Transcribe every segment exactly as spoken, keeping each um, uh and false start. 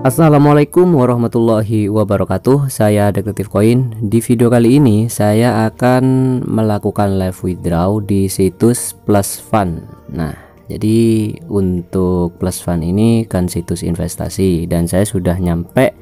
Assalamualaikum warahmatullahi wabarakatuh. Saya Detektif Koin. Di video kali ini saya akan melakukan live withdraw di situs Plus Fund. Nah, jadi untuk Plus Fund ini kan situs investasi dan saya sudah nyampe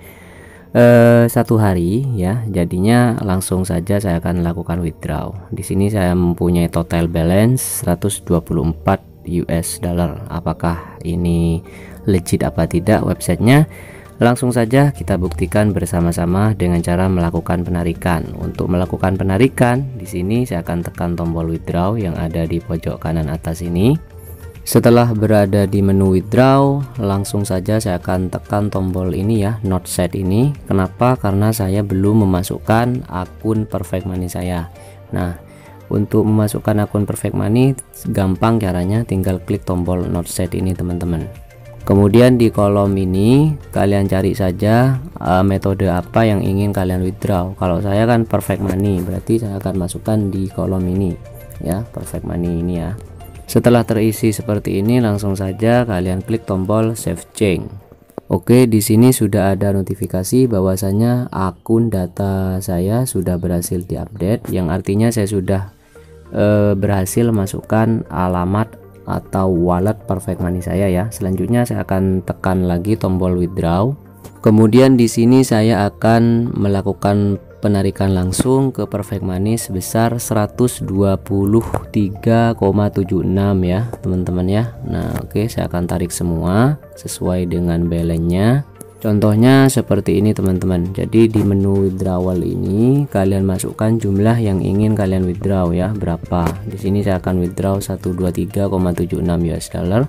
eh, satu hari ya. Jadinya langsung saja saya akan lakukan withdraw. Di sini saya mempunyai total balance seratus dua puluh empat U S dollar. Apakah ini legit apa tidak websitenya? Langsung saja kita buktikan bersama-sama dengan cara melakukan penarikan. Untuk melakukan penarikan, di sini saya akan tekan tombol withdraw yang ada di pojok kanan atas ini. Setelah berada di menu withdraw, langsung saja saya akan tekan tombol ini ya, not set ini. Kenapa? Karena saya belum memasukkan akun Perfect Money saya. Nah, untuk memasukkan akun Perfect Money gampang caranya, tinggal klik tombol not set ini teman-teman. Kemudian di kolom ini kalian cari saja uh, metode apa yang ingin kalian withdraw. Kalau saya kan Perfect Money, berarti saya akan masukkan di kolom ini ya, Perfect Money ini ya. Setelah terisi seperti ini, langsung saja kalian klik tombol save change. Oke, di sini sudah ada notifikasi bahwasanya akun data saya sudah berhasil diupdate, yang artinya saya sudah uh, berhasil masukkan alamat atau wallet Perfect Money saya ya. Selanjutnya saya akan tekan lagi tombol withdraw. Kemudian di sini saya akan melakukan penarikan langsung ke Perfect Money sebesar seratus dua puluh tiga koma tujuh enam ya teman-teman ya. Nah, oke, saya akan tarik semua sesuai dengan balance-nya. Contohnya seperti ini teman-teman. Jadi di menu withdrawal ini kalian masukkan jumlah yang ingin kalian withdraw ya, berapa. Di sini saya akan withdraw seratus dua puluh tiga koma tujuh enam U S dollar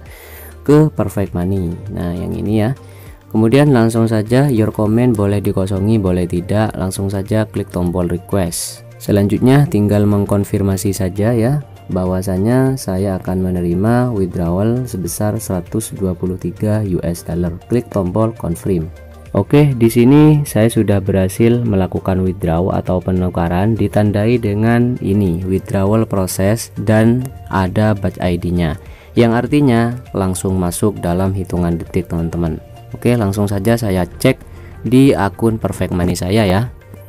ke Perfect Money. Nah, yang ini ya. Kemudian langsung saja your comment boleh dikosongi, boleh tidak. Langsung saja klik tombol request. Selanjutnya tinggal mengkonfirmasi saja ya, bahwasanya saya akan menerima withdrawal sebesar seratus dua puluh tiga U S dollar. Klik tombol confirm. Oke, di sini saya sudah berhasil melakukan withdraw atau penukaran, ditandai dengan ini withdrawal proses dan ada batch I D-nya, yang artinya langsung masuk dalam hitungan detik teman-teman. Oke, langsung saja saya cek di akun Perfect Money saya ya.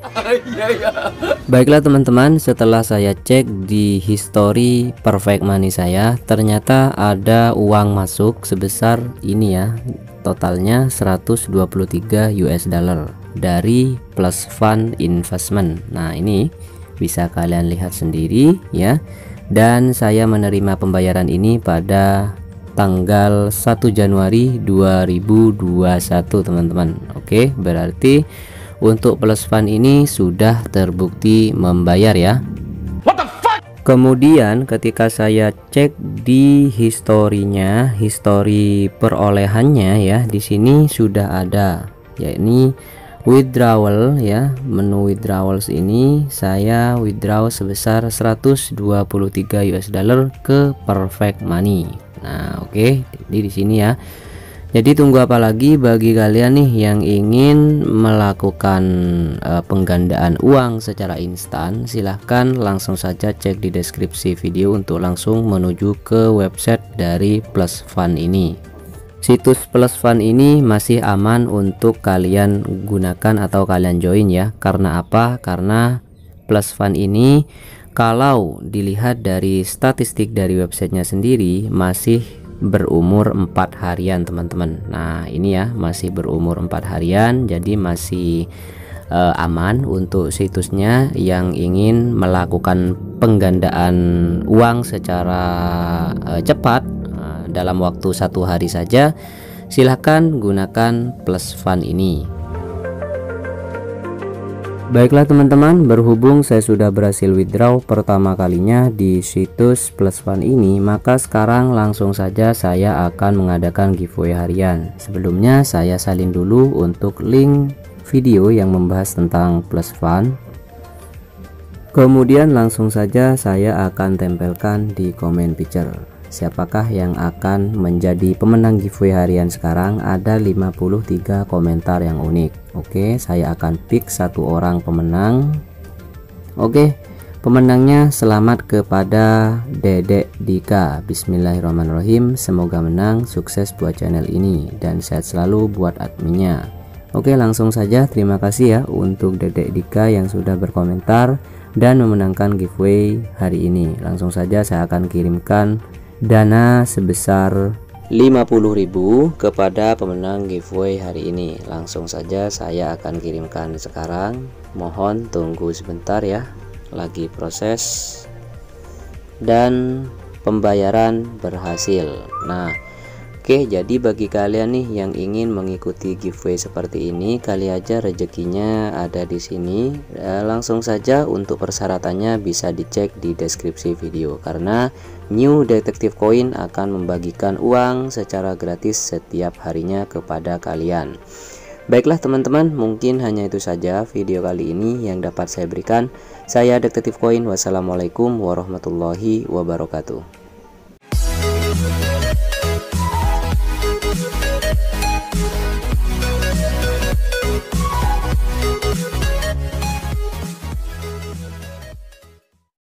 Baiklah teman-teman, setelah saya cek di history Perfect Money saya, ternyata ada uang masuk sebesar ini ya, totalnya seratus dua puluh tiga U S dollar dari Plus Fund Investment. Nah, ini bisa kalian lihat sendiri ya. Dan saya menerima pembayaran ini pada tanggal satu Januari dua ribu dua puluh satu teman-teman. Oke, berarti untuk Plus Fund ini sudah terbukti membayar ya. What the fuck? Kemudian ketika saya cek di historinya, histori perolehannya ya, di sini sudah ada, yakni withdrawal ya. Menu withdrawals ini saya withdraw sebesar seratus dua puluh tiga U S dollar ke Perfect Money. Nah, oke, okay. Jadi di sini ya. Jadi tunggu apa lagi bagi kalian nih yang ingin melakukan uh, penggandaan uang secara instan? Silahkan langsung saja cek di deskripsi video untuk langsung menuju ke website dari Plus Fund ini. Situs Plus Fund ini masih aman untuk kalian gunakan atau kalian join ya. Karena apa? Karena Plus Fund ini kalau dilihat dari statistik dari websitenya sendiri masih berumur empat harian teman-teman. Nah, ini ya, masih berumur empat harian, jadi masih uh, aman untuk situsnya yang ingin melakukan penggandaan uang secara uh, cepat uh, dalam waktu satu hari saja. Silahkan gunakan Plus Fund ini. Baiklah teman-teman, berhubung saya sudah berhasil withdraw pertama kalinya di situs Plus Fund ini, maka sekarang langsung saja saya akan mengadakan giveaway harian. Sebelumnya saya salin dulu untuk link video yang membahas tentang Plus Fund. Kemudian langsung saja saya akan tempelkan di comment picture. Siapakah yang akan menjadi pemenang giveaway harian sekarang? Ada lima puluh tiga komentar yang unik. Oke, saya akan pick satu orang pemenang. Oke, Pemenangnya selamat kepada Dedek Dika. Bismillahirrahmanirrahim. Semoga menang, sukses buat channel ini dan sehat selalu buat adminnya. Oke, langsung saja terima kasih ya untuk Dedek Dika yang sudah berkomentar dan memenangkan giveaway hari ini. Langsung saja saya akan kirimkan dana sebesar lima puluh ribu kepada pemenang giveaway hari ini. Langsung saja saya akan kirimkan sekarang. Mohon tunggu sebentar ya, lagi proses dan pembayaran berhasil. Nah, oke, jadi bagi kalian nih yang ingin mengikuti giveaway seperti ini, kali aja rezekinya ada di sini. E, langsung saja untuk persyaratannya bisa dicek di deskripsi video, karena New Detective Coin akan membagikan uang secara gratis setiap harinya kepada kalian. Baiklah teman-teman, mungkin hanya itu saja video kali ini yang dapat saya berikan. Saya Detektif Coin. Wassalamualaikum warahmatullahi wabarakatuh.